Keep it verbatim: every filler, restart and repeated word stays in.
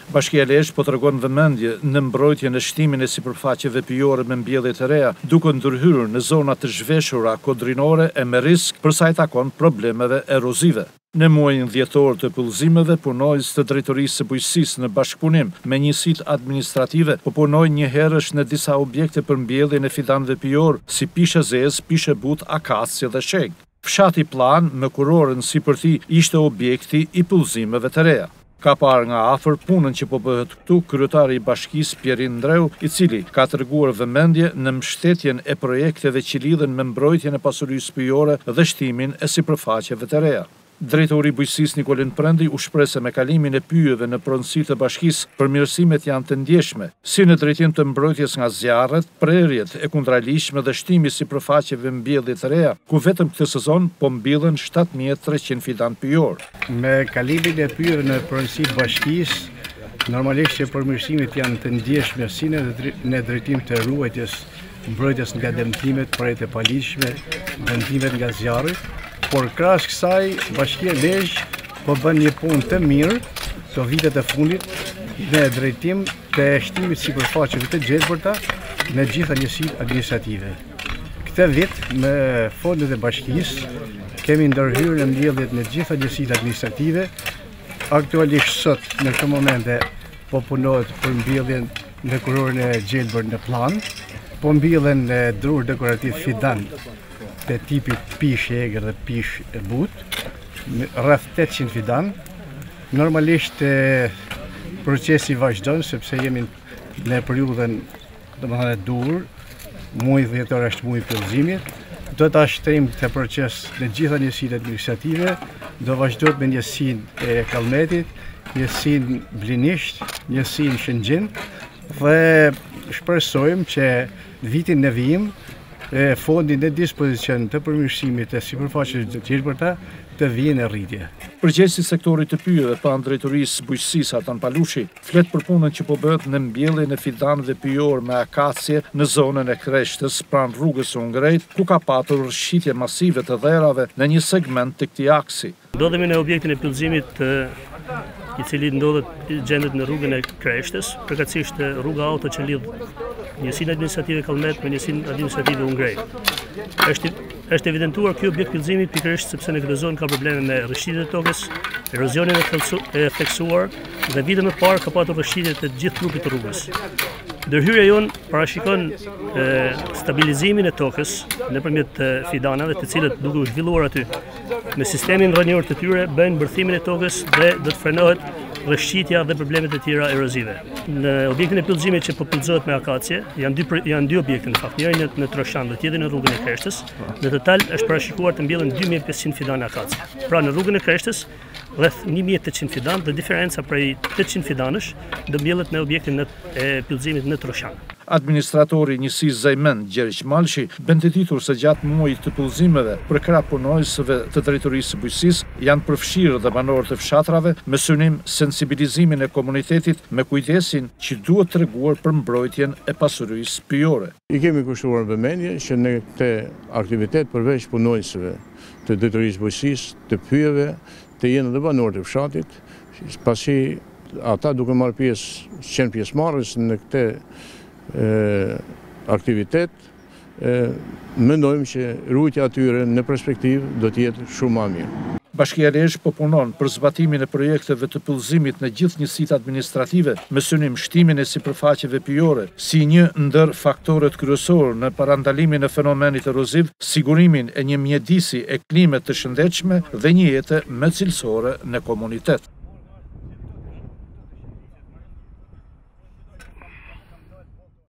Bashkia e Lezhë po tregon vëmendje në mbrojtjen e shtimin e sipërfaqeve pyjore me mbjellje të reja, duke ndërhyrë në zona të zhveshura kodrinore e me risk për sa i takon problemeve erozive. Në muajin dhjetor të pyllëzimeve, punojës të Drejtorisë së Bujqësisë në bashkëpunim me njësitë administrative po punojnë një herësh në disa objekte për mbjelljen e fidanëve pyjor, si Pishe Zezë, Pishe But, Akacie dhe Sheg. Fshati Plan me kurorën sipërti ishte objekti i pyllëzimeve të reja. Ka parë nga afër punën që po bëhet këtu kryetari i bashkisë Pjerin Ndreu, i cili ka treguar vëmendje në mbështetjen e projekteve që lidhen me mbrojtjen e pasurisë pyjore dhe shtimin e sipërfaqeve të reja. Drejtori i Bujqësisë Nikolin Prendi u shpreh se me kalimin e pyjeve në pronësi të bashkisë, përmirësimet janë të ndjeshme, si në drejtim të mbrojtjes nga zjarret, prerjet e kundralishme dhe shtimi i sipërfaqeve mbjellje të reja, ku vetëm këtë sezon po mbyllen shtatë mijë e treqind fidan pyjor. Me kalimin e pyjeve në pronësi të bashkisë, normalisht që përmirësimet janë të ndjeshme si në drejtim të ruajtjes, mbrojtjes nga dëmtimet, prerjet e palishme, dëmtimet nga zjarri. Por krahas kësaj, Bashkia e Lezhë po bën një punë të mirë këto vitet e fundit në drejtim të shtimit sipërfaqeve të gjelbërta në gjitha njësitë administrative. Këtë vit, me fondet e bashkisë, kemi ndërhyrë në mbjelljet në gjitha njësitë administrative. Aktualisht sot, në këtë momente, po punohet për mbjelljen në kurorën e gjelbër në Plan, po mbjellen në drur dekorativ fidan të tipit Pish Egër dhe Pish But, rreth tetëqind fidan. Normalisht procesi vazhdon sepse jemi në periudhën domethënë e dur, muaji dhjetor është muaji i pyllëzimit. Do ta shtrim këtë proces në gjitha njësitë administrative, do vazhdojmë me njësinë e Kallmetit, njësinë Blinisht, njësinë Shëngjin dhe shpresojmë që vitin në vijim fondi në dispozicion të përmirësimit të sipërfaqeve të gjelbërta të vijë në rritje. Përgjegjësi i sektorit të pyjeve pranë Drejtorisë së Bujqësisë Artan Palushi flet për punën që po bëhet në mbjelljen e fidanëve pyjor me akacie në zonën e Kreshtës pranë rrugës së Ungrejt, ku ka patur rrshitje masive të dherave në një segment të këtij aksi. Ndodhemi në objektin e pyllëzimit i cili ndodhet gjendet në rrugën e Kreshtës, përkatësisht rruga auto që lidh njësinë administrative Kallmet me njësinë administrative Ungrejt. Është është evidentuar ky objekt pyllëzimi pikërisht sepse në këtë zonë ka probleme me rrëshqitjet e tokës, erozionin e theksuar dhe vite më parë ka patur rrëshqitje të gjithë trupit të rrugës. Ndërhyrja jonë parashikon e, stabilizimin e tokës nëpërmjet fidanave, të cilët duke u zhvilluar aty me sistemin rrënjor të tyre bëjnë bërthimin e tokës dhe do të frenohet rrëshqitja dhe problemet e tjera erozive. Në objektin e pyllëzimit që po pyllëzohet me akacie, janë dy janë dy objekte në fakt, njëri në Troshan dhe tjetri në rrugën e Kreshtës. Në total është parashikuar të mbjellen dy mijë e pesëqind fidan akacie. Pra në rrugën e Kreshtës rreth një mijë e tetëqind fidan dhe diferenca prej tetëqind fidanësh do mbjellet në objektin e pyllëzimit në Troshan. Administratori i njësisë Zajmen, Gjeriq Malshi, bën të ditur se gjatë muajit të pyllëzimeve për krah punojësve të Drejtorisë së Bujqësisë janë përfshirë dhe banorët e fshatrave me synim sensibilizimin e komunitetit me kujdesin që duhet treguar për mbrojtjen e pasurisë pyjore. I kemi kushtuar vëmendje që në këtë aktivitet përveç punojësve të Drejtorisë së Bujqësisë të pyjeve të jenë dhe banorët e fshatit, pasi ata duke marrë pjesë, qenë pjesëmarrës në këtë E, aktivitet, e, mendojmë që rrugja atyre në perspektivë do të jetë shumë më mirë. Bashkia e Lezhë po punon për zbatimin e projekteve të pyllëzimit në gjithë njësitë administrative me synim shtimin e sipërfaqeve pyjore si një ndër faktorët kryesorë në parandalimin e fenomenit eroziv, sigurimin e një mjedisi e klimet të shëndetshme dhe një jete më cilësore në komunitet.